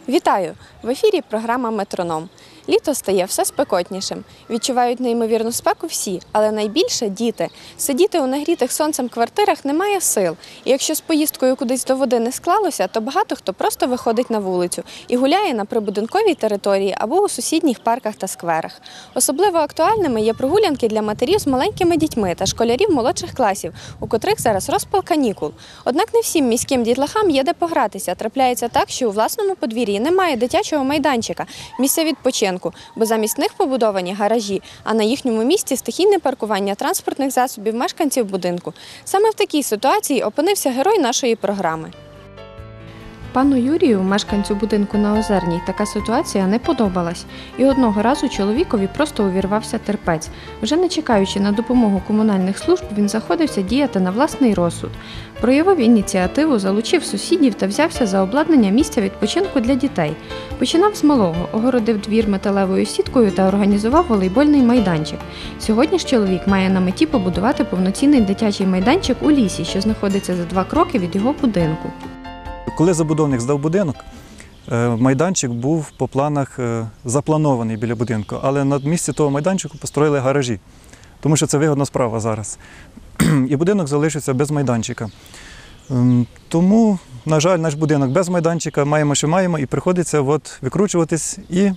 Вітаю! В ефірі програма «Метроном». Літо стає все спекотнішим. Відчувають неймовірну спеку всі, але найбільше – діти. Сидіти у нагрітих сонцем квартирах немає сил. І якщо з поїздкою кудись до води не склалося, то багато хто просто виходить на вулицю і гуляє на прибудинковій території або у сусідніх парках та скверах. Особливо актуальними є прогулянки для матерів з маленькими дітьми та школярів молодших класів, у котрих зараз розпал канікул. Однак не всім міським дітлахам є де погратися. Трапляється так, що у власному подвір'ї немає дитячого майданчика, місця відпочинку, бо замість них побудовані гаражі, а на їхньому місці стихійне паркування транспортних засобів мешканців будинку. Саме в такій ситуації опинився герой нашої програми. Пану Юрію, мешканцю будинку на Озерній, така ситуація не подобалась. І одного разу чоловікові просто увірвався терпець. Вже не чекаючи на допомогу комунальних служб, він заходився діяти на власний розсуд. Проявив ініціативу, залучив сусідів та взявся за обладнання місця відпочинку для дітей. Починав з малого, огородив двір металевою сіткою та організував волейбольний майданчик. Сьогодні ж чоловік має на меті побудувати повноцінний дитячий майданчик у лісі, що знаходиться за 2 кроки від його будинку. Коли забудовник здав будинок, майданчик був по планах запланований біля будинку, але на місці того майданчику построїли гаражі, тому що це вигідна справа зараз. І будинок залишився без майданчика. Тому, на жаль, наш будинок без майданчика, маємо, що маємо, і приходиться викручуватись. І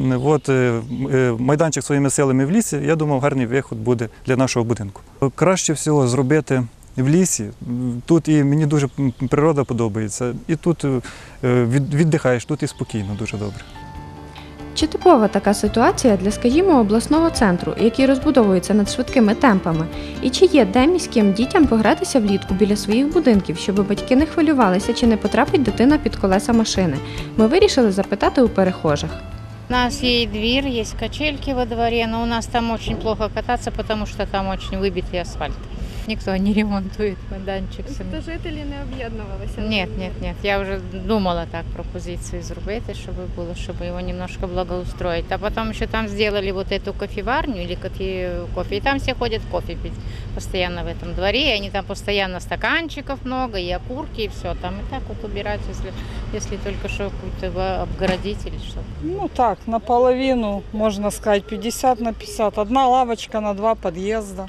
майданчик своїми силами в лісі, я думав, гарний вихід буде для нашого будинку. Краще всього зробити в лісі. Тут і мені дуже природа подобається, і тут віддихаєш, тут і спокійно, дуже добре. Чи типова така ситуація для, скажімо, обласного центру, який розбудовується над швидкими темпами? І чи є де міським дітям погратися влітку біля своїх будинків, щоб батьки не хвилювалися, чи не потрапить дитина під колеса машини? Ми вирішили запитати у перехожих. У нас есть двір, есть качельки во дворе, но у нас там очень плохо кататься, потому что там очень выбитый асфальт. Никто не ремонтует майданчик. Тобто жителі не об'єднувалися? Нет. Я уже думала так пропозицию зробити, чтобы его немножко благоустроить. А потом еще там сделали вот эту кофеварню или кофе. И там все ходят кофе пить постоянно в этом дворе. И они там постоянно стаканчиков много, и окурки, и все. Там и так вот убирать, если только что какую-то обгородить или что-то. Ну так, наполовину, можно сказать, 50 на 50. Одна лавочка на 2 подъезда.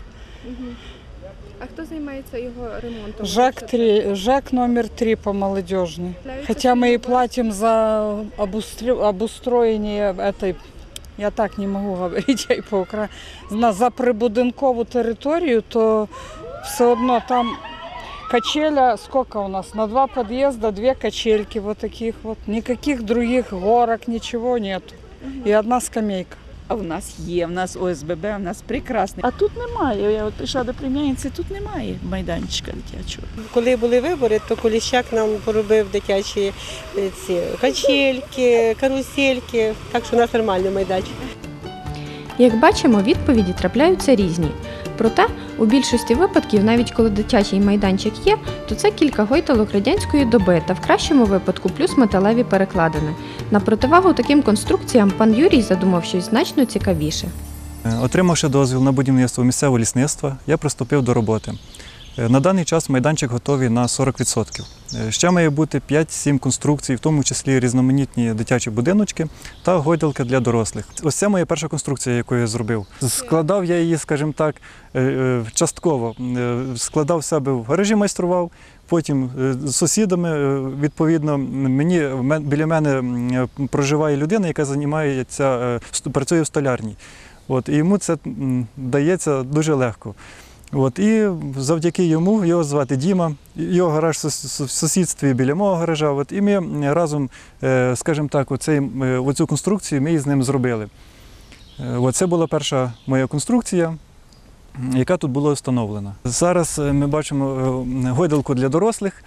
А хто займається його ремонтом? ЖЭК номер 3 по молодежной. Хотя мы и платим за обустроение этой, я так не могу говорить, я и по-украински, за прибудинкову територію, то все одно там качеля, сколько у нас? На 2 подъезда 2 качельки вот таких вот. Никаких других горок, ничего нет. И одна скамейка. А в нас є, в нас ОСББ, в нас прекрасний. А тут немає. Я от прийшла до племянниці, тут немає майданчика дитячого. Коли були вибори, то Коліщак нам поробив дитячі качельки, карусельки, так що у нас нормальний майданчик. Як бачимо, відповіді трапляються різні. Проте, у більшості випадків, навіть коли дитячий майданчик є, то це кілька гойдалок радянської доби та в кращому випадку плюс металеві перекладини. На противагу таким конструкціям пан Юрій задумав щось значно цікавіше. Отримавши дозвіл на будівництво місцевого лісництва, я приступив до роботи. На даний час майданчик готовий на 40%. Ще має бути 5-7 конструкцій, в тому числі різноманітні дитячі будиночки та гойдалки для дорослих. Ось це моя перша конструкція, яку я зробив. Складав я її, скажімо так, частково. Складав в себе в гаражі, майстрував, потім з сусідами, відповідно, біля мене проживає людина, яка працює в столярній. І йому це дається дуже легко. І завдяки йому, його звати Діма, його гараж в сусідстві біля мого гаража, і ми разом, скажімо так, оцю конструкцію ми з ним зробили. Це була перша моя конструкція, яка тут була встановлена. Зараз ми бачимо гойдалку для дорослих.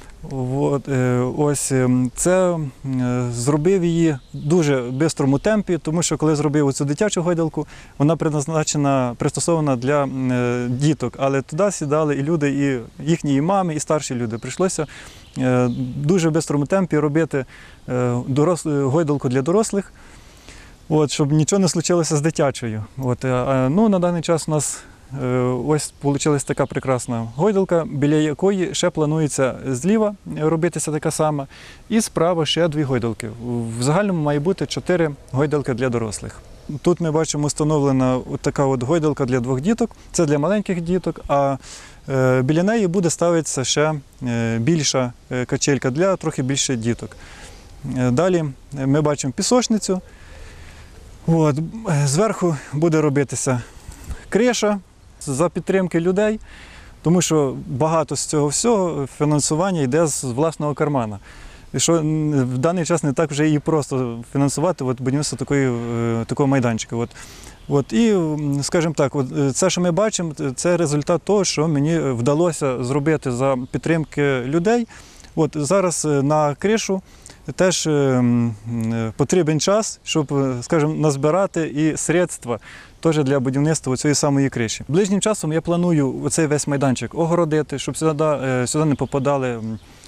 Ось це зробив її в дуже швидкому темпі, тому що коли зробив оцю дитячу гойдалку, вона пристосована для діток, але туди сідали і люди, і їхні мами, і старші люди. Прийшлося в дуже швидкому темпі робити гойдалку для дорослих, щоб нічого не случилося з дитячою. На даний час у нас Ось вийшла така прекрасна гойдалка, біля якої ще планується зліва робитися така сама, і справа ще 2 гойдалки. В загальному має бути 4 гойдалки для дорослих. Тут ми бачимо встановлена така от гойдалка для 2 діток, це для маленьких діток, а біля неї буде ставитися ще більша качелька для трохи більше діток. Далі ми бачимо пісочницю. От, зверху буде робитися криша за підтримки людей, тому що багато з цього всього фінансування йде з власного кармана. І що в даний час не так вже і просто фінансувати будівництво такого майданчика. І, скажімо так, це, що ми бачимо, це результат того, що мені вдалося зробити за підтримки людей. Зараз на кришу теж потрібен час, щоб, скажімо, назбирати і средства теж для будівництва цієї самої криші. Ближнім часом я планую оцей весь майданчик огородити, щоб сюди не попадали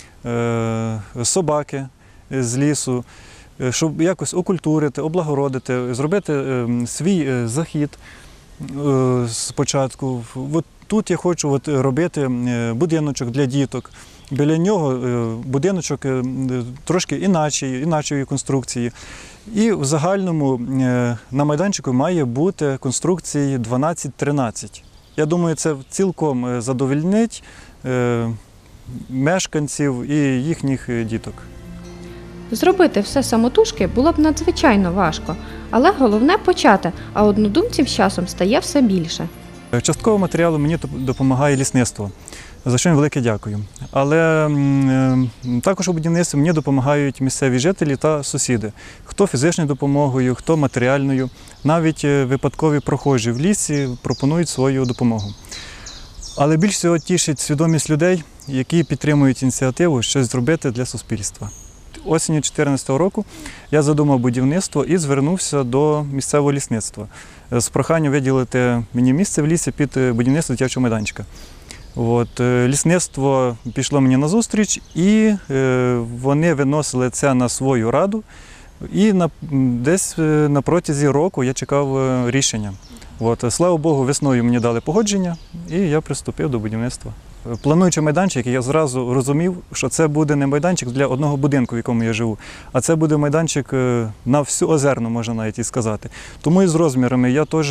собаки з лісу, щоб якось окультурити, облагородити, зробити свій захід спочатку. Тут я хочу робити будиночок для діток. Біля нього будиночок трошки інакшої конструкції. І в загальному на майданчику має бути конструкції 12-13. Я думаю, це цілком задовольнить мешканців і їхніх діток. Зробити все самотужки було б надзвичайно важко, але головне почати, а однодумців з часом стає все більше. Частково матеріалу мені допомагає лісництво, за що їм велике дякую. Але також у будівництві мені допомагають місцеві жителі та сусіди. Хто фізичною допомогою, хто матеріальною. Навіть випадкові прохожі в лісі пропонують свою допомогу. Але більш всього тішить свідомість людей, які підтримують ініціативу щось зробити для суспільства. Осінню 2014 року я задумав будівництво і звернувся до місцевого лісництва з проханням виділити мені місце в лісі під будівництво дитячого майданчика. Лісництво пішло мені назустріч, і вони виносили це на свою раду. І десь на протязі року я чекав рішення. Слава Богу, весною мені дали погодження, і я приступив до будівництва. Плануючи майданчик, я зразу розумів, що це буде не майданчик для одного будинку, в якому я живу, а це буде майданчик на всю Озерну, можна навіть і сказати. Тому і з розмірами я теж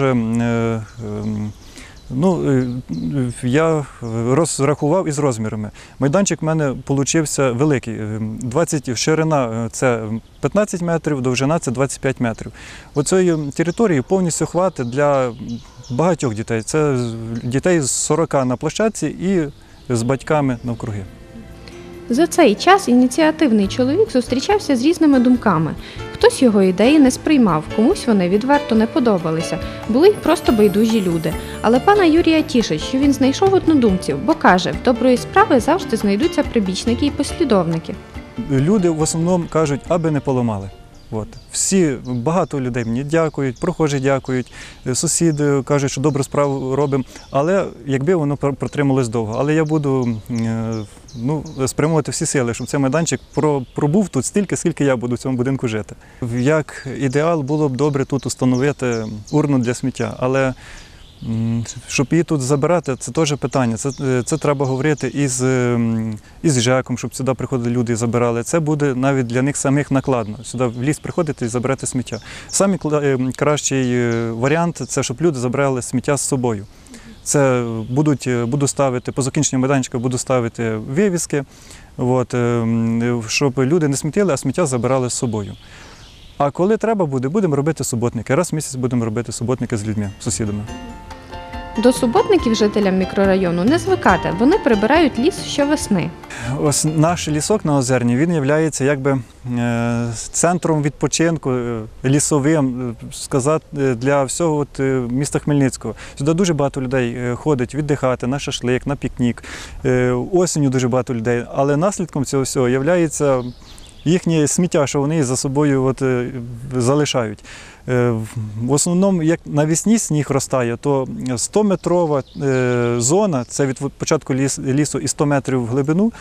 я розрахував із розмірами. Майданчик в мене вийшов великий. Ширина – це 15 метрів, довжина – це 25 метрів. Оцієї території повністю хватить для багатьох дітей. Це дітей з 40 на площадці і з батьками навкруги. За цей час ініціативний чоловік зустрічався з різними думками. Хтось його ідеї не сприймав, комусь вони відверто не подобалися. Були й просто байдужі люди. Але пана Юрія тішить, що він знайшов однодумців, бо каже, в доброї справи завжди знайдуться прибічники і послідовники. Люди в основному кажуть, аби не поламали. Багато людей мені дякують, прохожі дякують, сусіди кажуть, що добру справу робимо, але якби воно протрималось довго. Але я буду спрямовувати всі сили, щоб цей майданчик пробув тут стільки, скільки я буду в цьому будинку жити. Як ідеал було б добре тут установити урну для сміття, але щоб її тут забирати, це теж питання. Це треба говорити із ЖЕКом, щоб сюди приходили люди і забирали. Це буде навіть для них самих накладно. Сюди в ліс приходити і забирати сміття. Самий кращий варіант – це щоб люди забирали сміття з собою. Це буду ставити, по закінченню майданчика буду ставити вивіски, щоб люди не смітили, а сміття забирали з собою. А коли треба буде, будемо робити суботники. Раз в місяць будемо робити суботники з людьми, сусідами. До суботників жителям мікрорайону не звикати, вони прибирають ліс щовесни. Ось наш лісок на Озерні, він є якби центром відпочинку лісовим, для всього міста Хмельницького. Сюди дуже багато людей ходить віддихати на шашлик, на пікнік. Осінню дуже багато людей, але наслідком цього всього є їхнє сміття, що вони за собою залишають. В основному, як навесні сніг розтає, то 100-метрова зона, це від початку лісу і 100 метрів в глибину,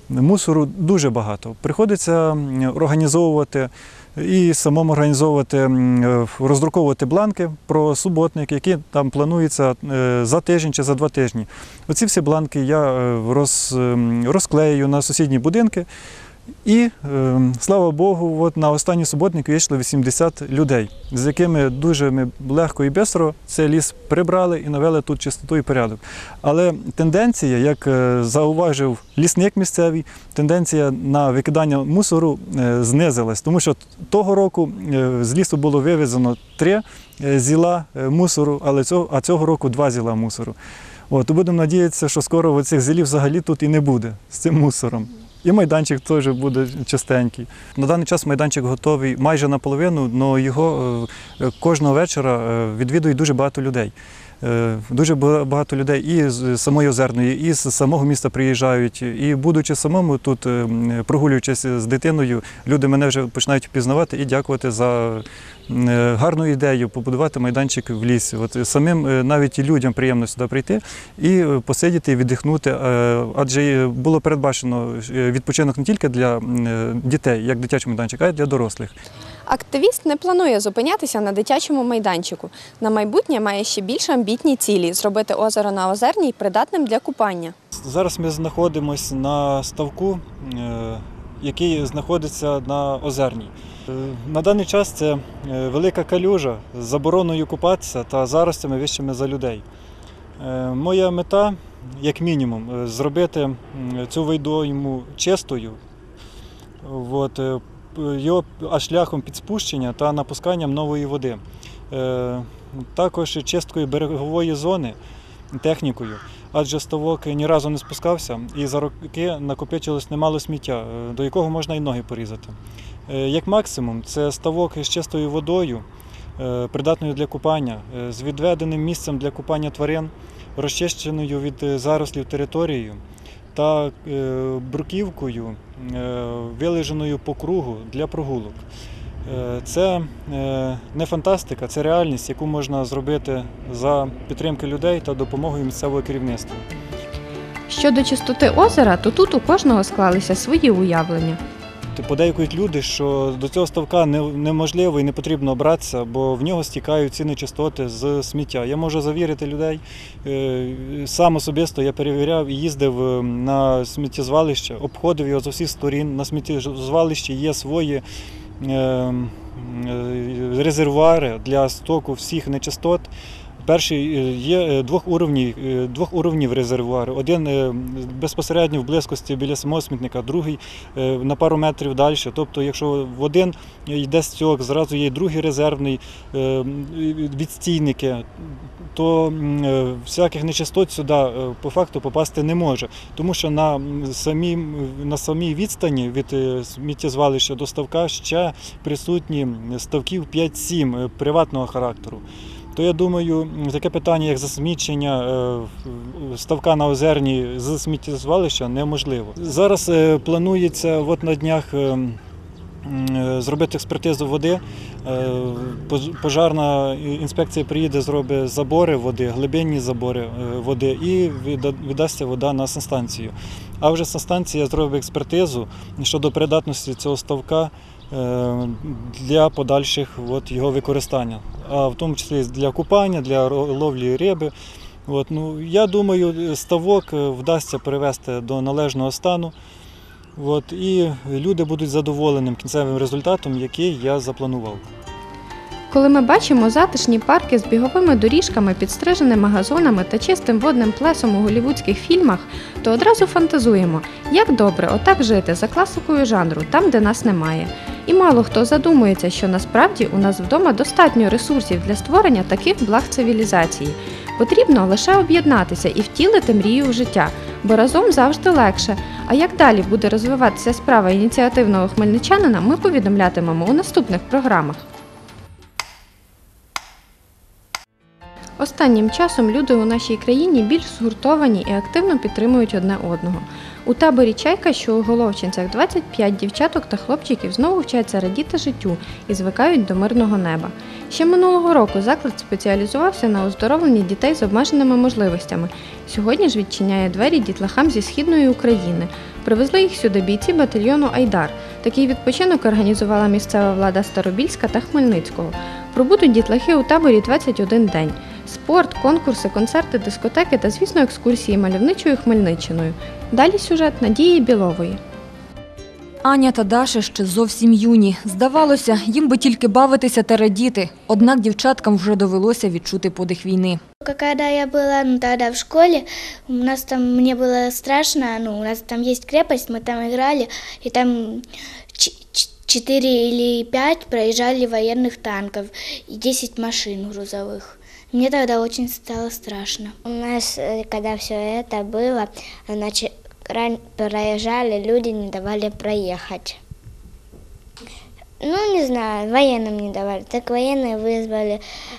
Мусору дуже багато. Приходиться організовувати і самому організовувати, роздруковувати бланки про суботник, які там плануються за тиждень чи за 2 тижні. Оці всі бланки я розклею на сусідні будинки. І, слава Богу, от на останній суботник вийшло 80 людей, з якими дуже ми легко і швидко цей ліс прибрали і навели тут чистоту і порядок. Але тенденція, як зауважив лісник місцевий, тенденція на викидання мусору знизилась, тому що того року з лісу було вивезено 3 зіла мусору, а цього року 2 зіла мусору. От, будемо сподіватися, що скоро цих зілів взагалі тут і не буде з цим мусором. І майданчик теж буде чистенький. На даний час майданчик готовий майже наполовину, але його кожного вечора відвідують дуже багато людей. Дуже багато людей і з самої Озерної, і з самого міста приїжджають. І будучи самому тут, прогулюючись з дитиною, люди мене вже починають впізнавати і дякувати за гарну ідею побудувати майданчик в лісі. От самим навіть і людям приємно сюди прийти і посидіти, і віддихнути, адже було передбачено відпочинок не тільки для дітей, як дитячий майданчик, а й для дорослих. Активіст не планує зупинятися на дитячому майданчику. На майбутнє має ще більш амбітні цілі – зробити озеро на Озерній придатним для купання. Зараз ми знаходимося на ставку, який знаходиться на Озерній. На даний час це велика калюжа з забороною купатися та заростями вищими за людей. Моя мета, як мінімум, зробити цю водойму чистою, його шляхом підспущення та напусканням нової води. Також чисткою берегової зони технікою, адже ставок ні разу не спускався і за роки накопичилось немало сміття, до якого можна і ноги порізати. Як максимум, це ставок з чистою водою, придатною для купання, з відведеним місцем для купання тварин, розчищеною від зарослів територією та бруківкою, вилеженою по кругу для прогулок. Це не фантастика, це реальність, яку можна зробити за підтримки людей та допомогою місцевого керівництва. Щодо чистоти озера, то тут у кожного склалися свої уявлення. Подейкують люди, що до цього ставка неможливо і не потрібно братися, бо в нього стікають ці нечистоти з сміття. Я можу завірити людей, сам особисто я перевіряв і їздив на сміттєзвалище, обходив його з усіх сторін. На сміттєзвалищі є свої резервуари для стоку всіх нечистот. Перший є двох уровнів резервуари. Один безпосередньо в близькості біля самого смітника, другий на пару метрів далі. Тобто, якщо в один йде стік, зразу є другий резервний, відстійники, то всяких нечистот сюди по факту попасти не може. Тому що на самій відстані від сміттєзвалища до ставка ще присутні ставків 5-7 приватного характеру. То я думаю, таке питання, як засмічення ставка на Озерній з сміттєзвалища, неможливо. Зараз планується на днях зробити експертизу води. Пожарна інспекція приїде, зробить забори води, глибинні забори води і віддасться вода на санстанцію. А вже санстанція зробить експертизу щодо придатності цього ставка для подальших його використання, а в тому числі для купання, для ловлі риби. Я думаю, ставок вдасться привести до належного стану, і люди будуть задоволеним кінцевим результатом, який я запланував. Коли ми бачимо затишні парки з біговими доріжками, підстриженими газонами та чистим водним плесом у голлівудських фільмах, то одразу фантазуємо, як добре отак жити за класикою жанру, там, де нас немає. І мало хто задумується, що насправді у нас вдома достатньо ресурсів для створення таких благ цивілізації. Потрібно лише об'єднатися і втілити мрію в життя, бо разом завжди легше. А як далі буде розвиватися справа ініціативного хмельничанина, ми повідомлятимемо у наступних програмах. Останнім часом люди у нашій країні більш згуртовані і активно підтримують одне одного. У таборі «Чайка», що у Головчинцях, 25 дівчаток та хлопчиків знову вчаться радіти життю і звикають до мирного неба. Ще минулого року заклад спеціалізувався на оздоровленні дітей з обмеженими можливостями. Сьогодні ж відчиняє двері дітлахам зі Східної України. Привезли їх сюди бійці батальйону «Айдар». Такий відпочинок організувала місцева влада Старобільська та Хмельницького. Пробудуть дітлахи у таборі 21 день. Спорт, конкурси, концерти, дискотеки та, звісно, екскурсії мальовничою Хмельниччиною. Далі сюжет Надії Білової. Аня та Даша ще зовсім юні. Здавалося, їм би тільки бавитися та радіти. Однак дівчаткам вже довелося відчути подих війни. Когда я была тогда в школе, мне было страшно, у нас там есть крепость, мы там играли, и там 4 или 5 проезжали военных танков и 10 машин грузовых. Мне тогда очень стало страшно. У нас, когда все это было, проезжали, люди не давали проехать. Не знаю, военным не давали. Так военные вызвали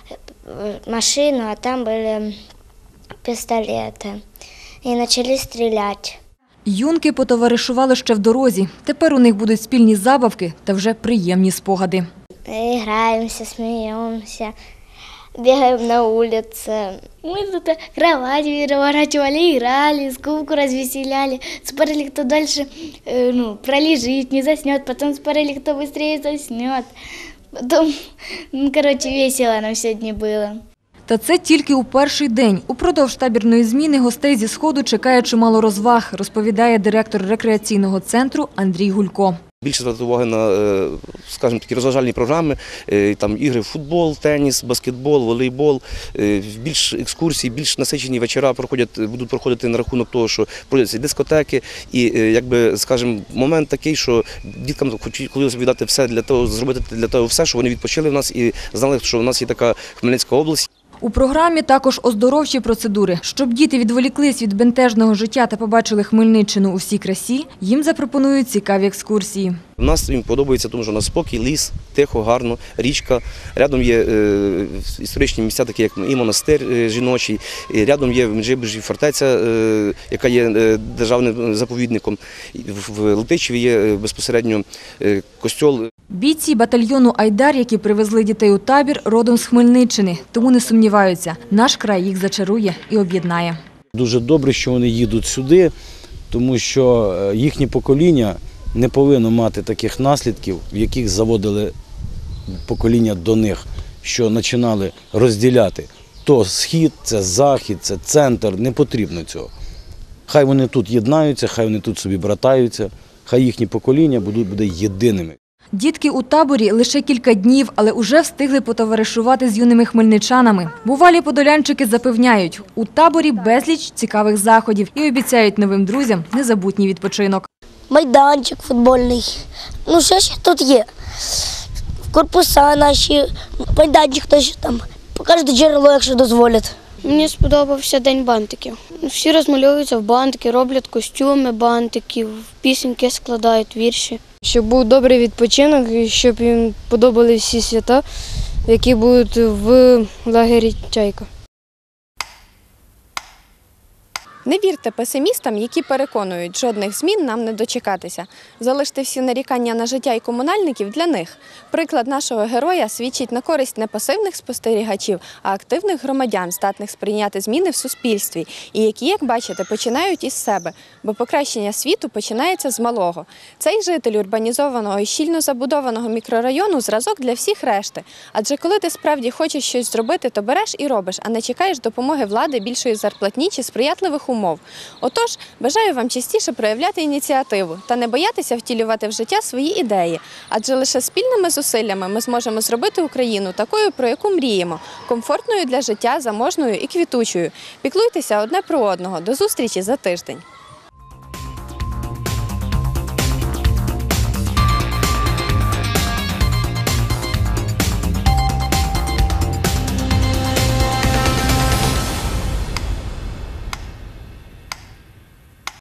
машину, а там были пистолеты. И начали стрелять. Юнки потоваришували ще в дорозі. Тепер у них будуть спільні забавки та вже приємні спогади. Играемся, смеемся, бегаем на улице. Мы тут кровать переворачивали, играли, скуку развеселяли. Спорили, кто дальше пролежит, не заснет. Потом спорили, кто быстрее заснет. Потом, весело нам сьогодні було. Та це тільки у перший день. Упродовж табірної зміни гостей зі Сходу чекає чимало розваг, розповідає директор рекреаційного центру Андрій Гулько. Більше звертати уваги на, скажімо, такі розважальні програми, там ігри в футбол, теніс, баскетбол, волейбол, більш екскурсій, більш насичені вечора будуть проходити на рахунок того, що проводяться дискотеки. І, скажімо, момент такий, що діткам хотілося віддати все для того, зробити для того все, що вони відпочили в нас і знали, що в нас є така Хмельницька область. У програмі також оздоровчі процедури. Щоб діти відволіклись від бентежного життя та побачили Хмельниччину у всій красі, їм запропонують цікаві екскурсії. У нас їм подобається, тому що у нас спокій, ліс, тихо, гарно, річка. Рядом є історичні місця, такі як і монастир жіночий, і рядом є в Меджибужі фортеця, яка є державним заповідником. В Летичеві є безпосередньо костьол. Бійці батальйону «Айдар», які привезли дітей у табір, родом з Хмельниччини, тому не сумніваються, наш край їх зачарує і об'єднає. Дуже добре, що вони їдуть сюди, тому що їхнє покоління не повинно мати таких наслідків, в яких заводили покоління до них, що починали розділяти. То схід, це захід, це центр, не потрібно цього. Хай вони тут єднаються, хай вони тут собі братаються, хай їхнє покоління буде єдиними. Дітки у таборі лише кілька днів, але уже встигли потоваришувати з юними хмельничанами. Бувалі подолянчики запевняють, у таборі безліч цікавих заходів і обіцяють новим друзям незабутній відпочинок. Майданчик футбольний. Що ще тут є? Корпуса наші, майданчик теж там. Покажете джерело, якщо дозволять. Мені сподобався День бантиків. Всі розмальовуються в бантики, роблять костюми бантиків, пісеньки складають, вірші. Щоб був добрий відпочинок, і щоб їм подобались всі свята, які будуть в лагері «Чайка». Не вірте песимістам, які переконують, жодних змін нам не дочекатися. Залиште всі нарікання на життя і комунальників для них. Приклад нашого героя свідчить на користь не пасивних спостерігачів, а активних громадян, здатних сприйняти зміни в суспільстві, і які, як бачите, починають із себе, бо покращення світу починається з малого. Цей житель урбанізованого і щільно забудованого мікрорайону – зразок для всіх решти. Адже коли ти справді хочеш щось зробити, то береш і робиш, а не чекаєш допомоги влади, більшої зарплатні чи сприятливих умов. Отож, бажаю вам частіше проявляти ініціативу та не боятися втілювати в життя свої ідеї. Адже лише спільними зусиллями ми зможемо зробити Україну такою, про яку мріємо – комфортною для життя, заможною і квітучою. Піклуйтеся одне про одного. До зустрічі за тиждень.